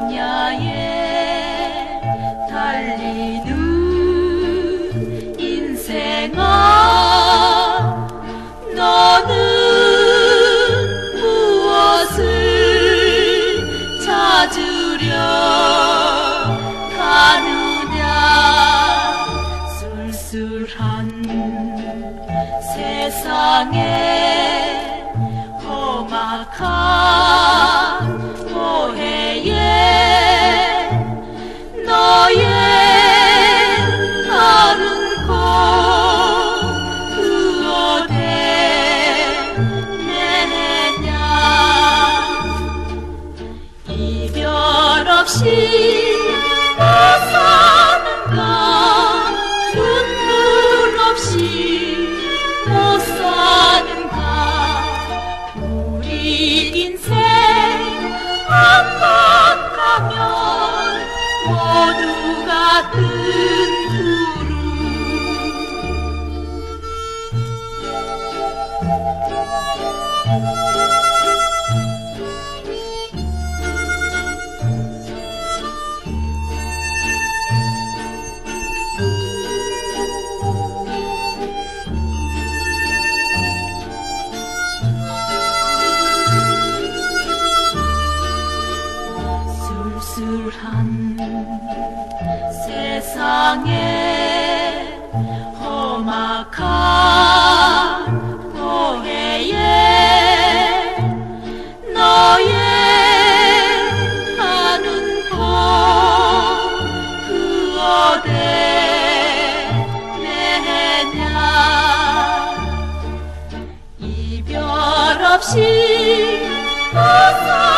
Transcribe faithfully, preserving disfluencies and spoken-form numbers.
광야에 달리는 인생아, 너는 무엇을 찾으려 가느냐. 쓸쓸한 세상에 험악한 모해에 너의 다른 곳 그 어디 내냐. 이별 없이 못 사는가, 눈물 없이 못 사는가. 우리 인생 한번 가면 모두 같은 구름. 쓸쓸한 세상에 험악한 모해에 너의 가는 곳 그 어디 내냐. 이별 없이 못 살